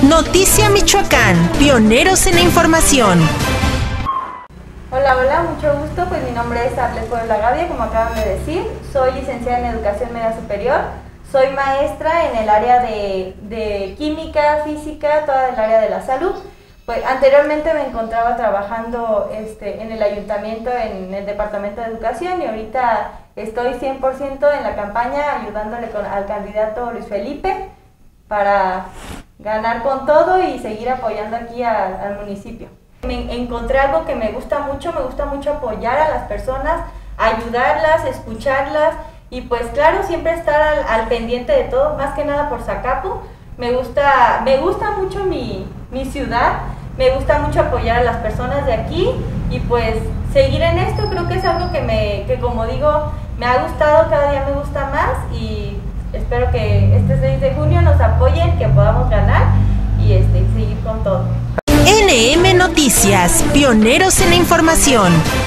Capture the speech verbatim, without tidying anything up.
Noticia Michoacán, pioneros en la información. Hola, hola, mucho gusto. Pues mi nombre es Arlet Puebla Gavia, como acaban de decir. Soy licenciada en Educación Media Superior. Soy maestra en el área de, de química, física, toda el área de la salud. Pues anteriormente me encontraba trabajando este, en el ayuntamiento, en el departamento de educación, y ahorita estoy cien por ciento en la campaña ayudándole con, al candidato Luis Felipe para ganar con todo y seguir apoyando aquí a, al municipio. Me encontré algo que me gusta mucho, me gusta mucho apoyar a las personas, ayudarlas, escucharlas y pues claro, siempre estar al, al pendiente de todo, más que nada por Zacapu. Me gusta, me gusta mucho mi, mi ciudad, me gusta mucho apoyar a las personas de aquí y pues seguir en esto. Creo que es algo que, me, que como digo, me ha gustado, cada día me gusta más y espero que este seis de junio nos apoyen, que podamos ganar y este, seguir con todo. N M Noticias, pioneros en la información.